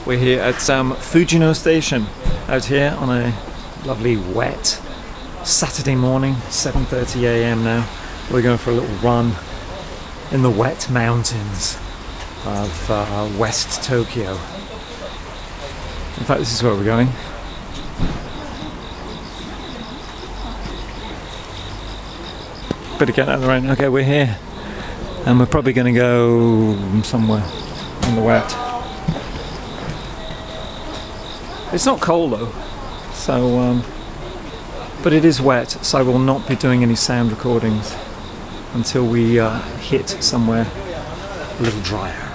We're here at Fujino station out here on a lovely wet Saturday morning, 7:30 a.m. now. We're going for a little run in the wet mountains of West Tokyo. In fact, this is where we're going. Better get out of the rain. Okay, we're here. And we're probably going to go somewhere in the wet. It's not cold though, so but it is wet, so I will not be doing any sound recordings until we hit somewhere a little drier.